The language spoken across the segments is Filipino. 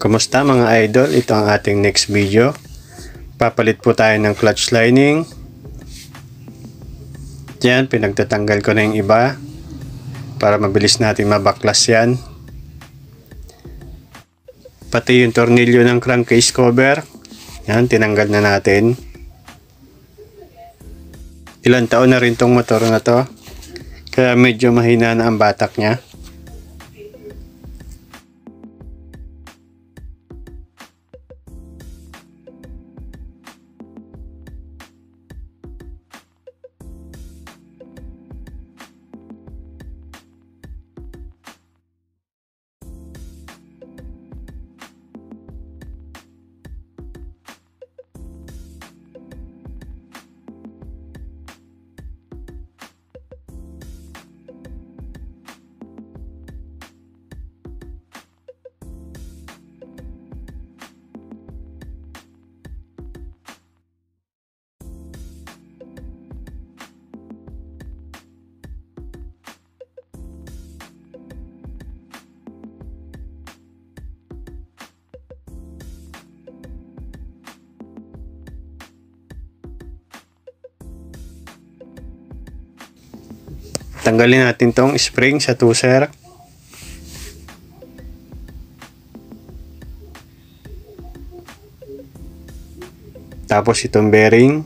Kumusta mga idol? Ito ang ating next video. Papalit po tayo ng clutch lining. Diyan, pinagtatanggal ko na yung iba para mabilis natin mabaklas yan. Pati yung tornilyo ng crankcase cover, yan, tinanggal na natin. Ilang taon na rin tong motor na to, kaya medyo mahina na ang batak niya. Tanggalin natin tong spring sa tuser. Tapos itong bearing.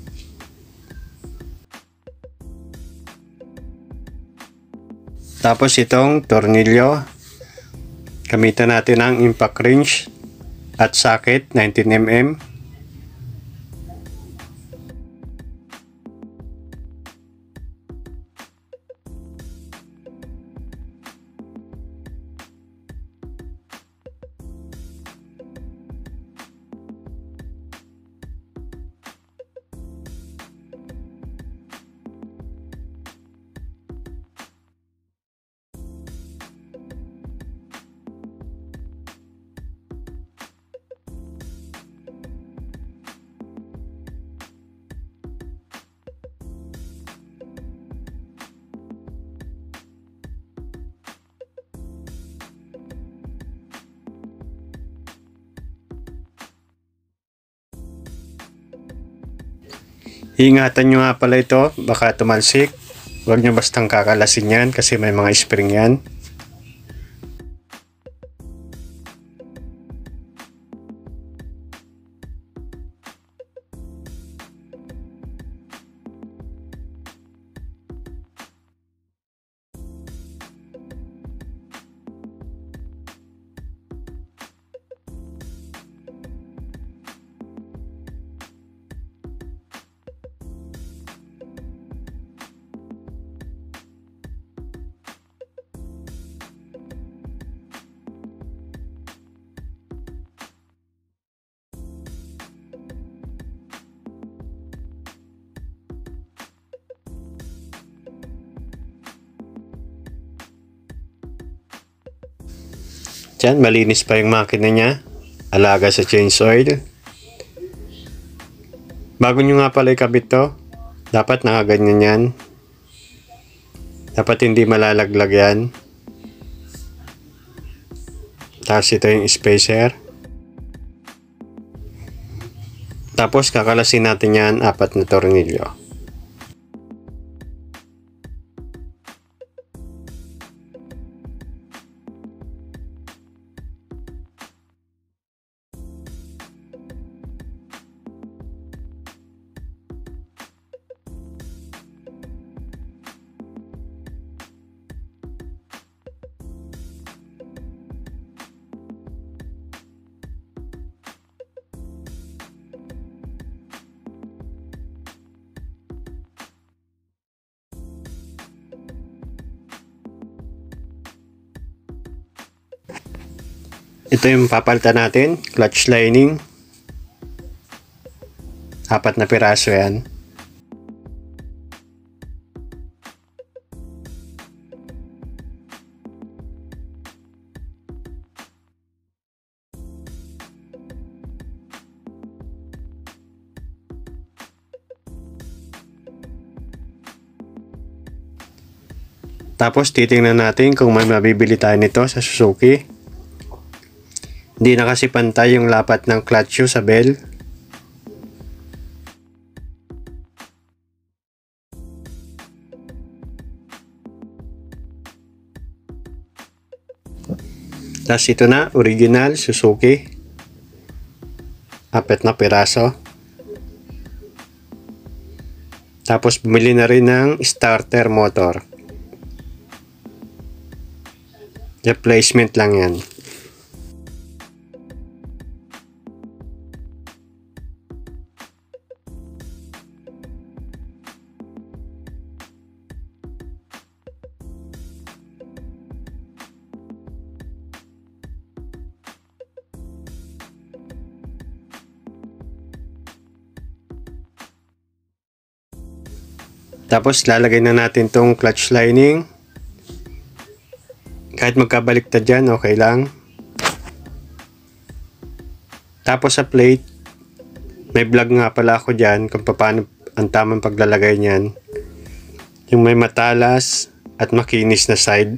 Tapos itong tornilyo. Gamitan natin ang impact wrench at socket 19mm. Ingatan nyo nga pala ito, baka tumalsik. Huwag nyo bastang kakalasin yan kasi may mga spring yan. Diyan, malinis pa yung makina niya. Alaga sa change oil. Bago nyo nga pala ikabit to, dapat nakaganyan yan. Dapat hindi malalaglag yan. Tapos ito yung spacer. Tapos kakalasin natin yan 4 na tornilyo. Ito yung papalitan natin, clutch lining. 4 na piraso yan. Tapos titingnan natin kung may mabibili tayo nito sa Suzuki. Hindi na kasi pantay yung lapat ng clutch shoe sa bell. Tapos ito na, original Suzuki. 4 na piraso. Tapos bumili na rin ng starter motor. Replacement lang yan. Tapos lalagay na natin tong clutch lining. Kahit magkabaliktad dyan, okay lang. Tapos sa plate, may vlog nga pala ako dyan kung paano ang tamang paglalagay niyan. Yung may matalas at makinis na side.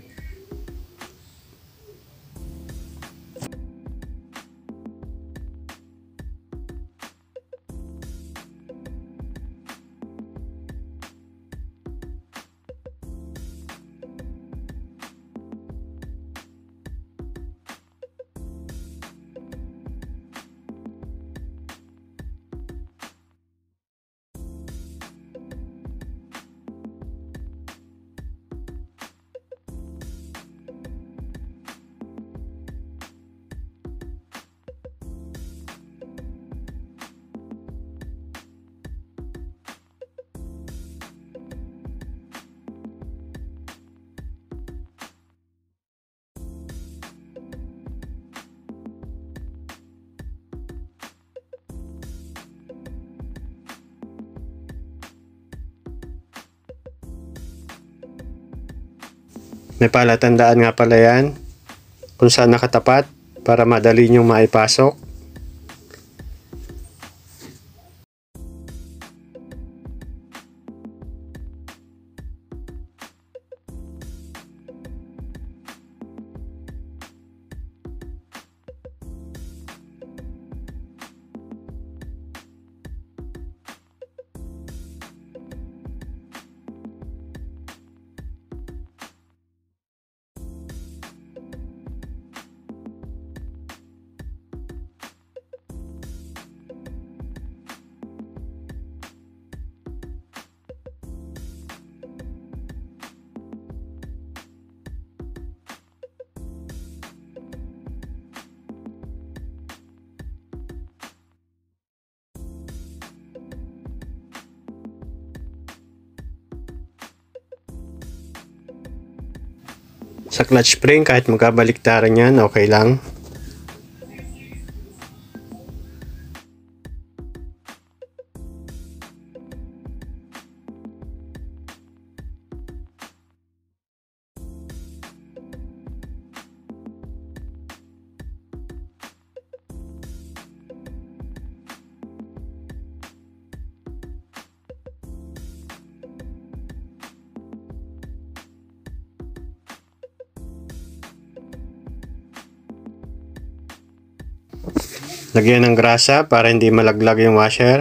May palatandaan nga pala yan kung saan nakatapat para madali nyo maipasok. Sa clutch spring, kahit magkabaliktaran yan, okay lang. Lagyan ng grasa para hindi malaglag yung washer.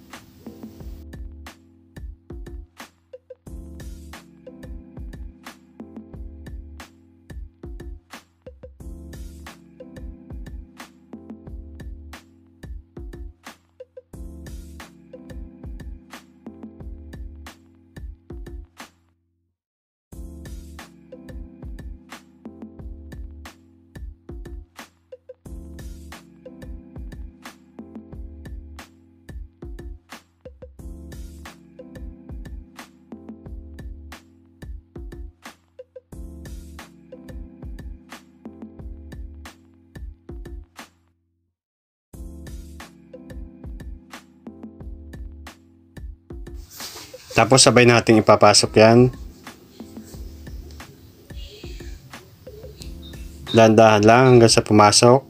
Tapos sabay nating ipapasok yan. Dahan-dahan lang hanggang sa pumasok.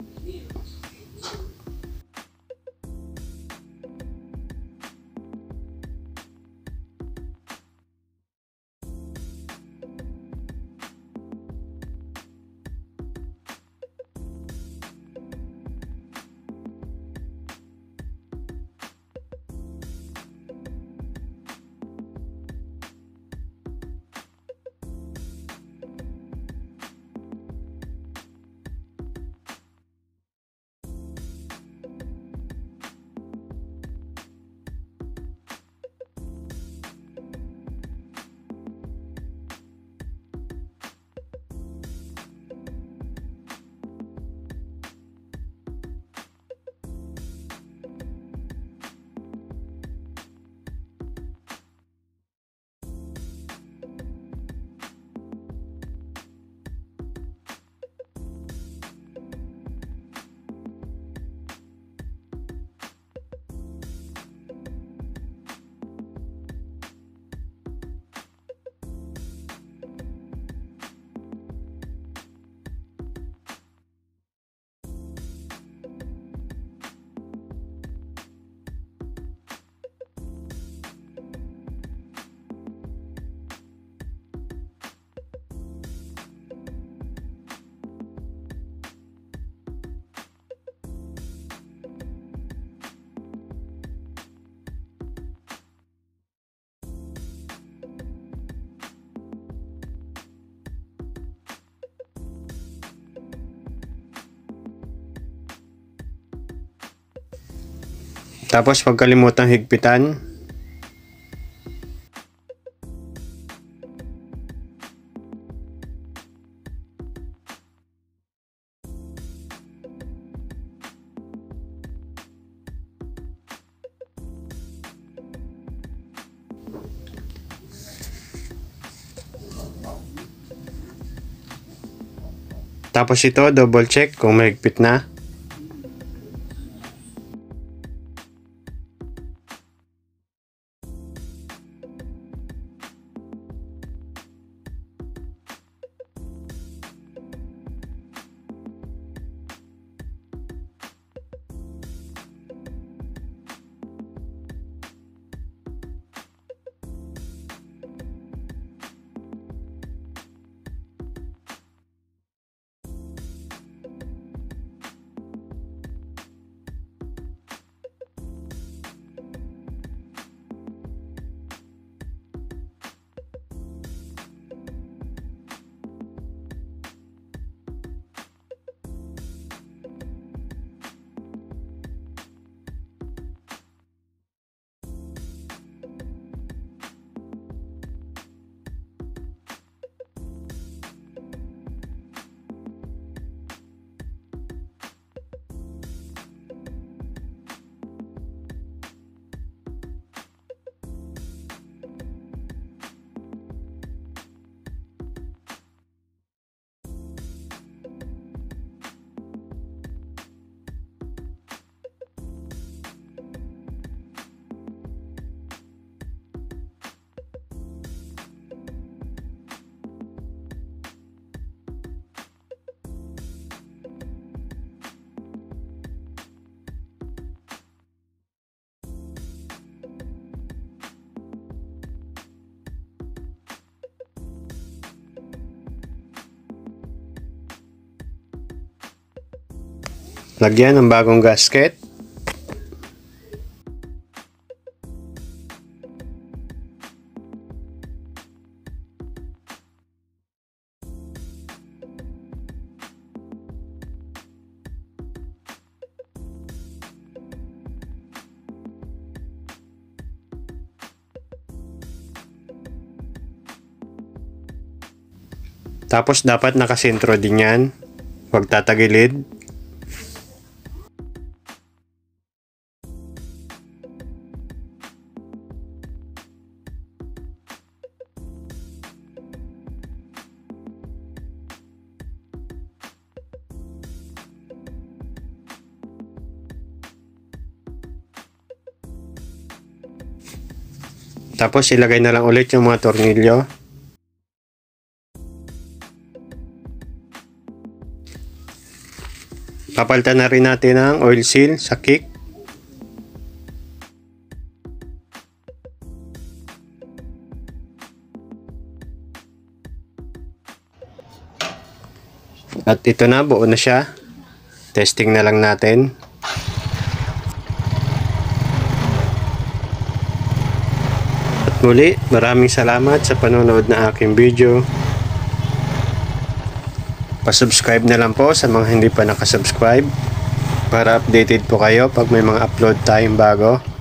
Tapos huwag kalimutang higpitan. Tapos ito, double check kung mahigpit na. Lagyan ng bagong gasket. Tapos dapat nakasentro din yan. Huwag tatagilid. Tapos ilagay na lang ulit yung mga tornilyo. Papalitan na rin natin ang oil seal sa kick. At ito na, buo na siya. Testing na lang natin. At muli, maraming salamat sa panonood ng aking video. Pa-subscribe na lang po sa mga hindi pa nakasubscribe para updated po kayo pag may mga upload tayong bago.